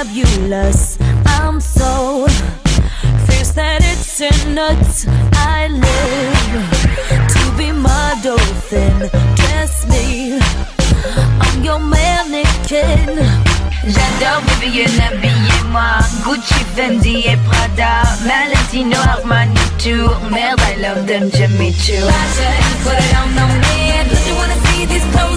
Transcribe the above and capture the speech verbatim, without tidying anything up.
fabulous. I'm so fierce that it's in nuts. I live to be my dolphin. Dress me, I'm your mannequin. J'adore baby, habillez-moi Gucci, Fendi et Prada, Valentino, Armani too. Merde, I love them, Jimmy too. Fashion, put it on the man. Don't you wanna see these clothes?